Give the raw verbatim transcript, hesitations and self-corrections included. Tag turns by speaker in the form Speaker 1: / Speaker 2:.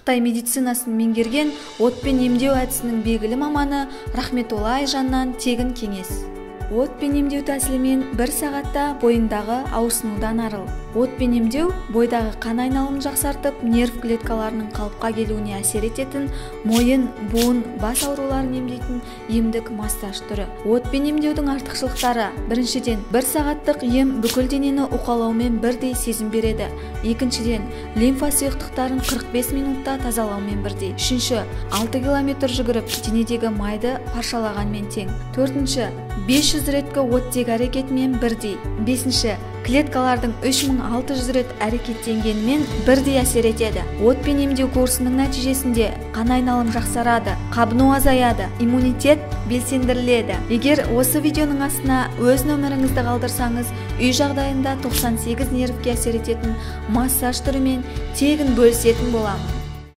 Speaker 1: Қытай медицинасын меңгерген отпен емдеу әдісінің белгілі маманы Рахметолла Айжаннан тегін кеңес. Отпен емдеу тәсілімен бір сағатта бойындағы ауырсынудан арыл. Отпен емдеу бойдағы қан айналымын жақсартып, нерв клеткаларының қалыпқа келуіне әсер ететін мойын, буын, бас ауруларын емдейтін емдік массаж түрі. Отпен емдеудің артықшылықтары: біріншіден, бір сағаттық ем бүкіл денені уқалаумен бірдей сезім береді. Екіншіден, лимфа сұйықтықтарын қырық бес минутта тазалаумен бірдей. Үшінші, алты километр жүгіріп, денедегі майды паршалағанмен тең. Төртінші, бес жүз реткі оттегі әрекетімен бірдей. Бесінші, клеткалардың үш мың алты жүз рет әрекеттенгенімен бірдей әсер етеді. Отпен емдеу курсының нәтижесінде қан айналым жақсарады, қабыну азаяды, иммунитет белсендіріледі. Егер осы видеоның астына өз нөміріңізді қалдырсаңыз, үй жағдайында тоқсан сегіз нервке әсер ететін массаж түрімен тегін бөлісетін боламын.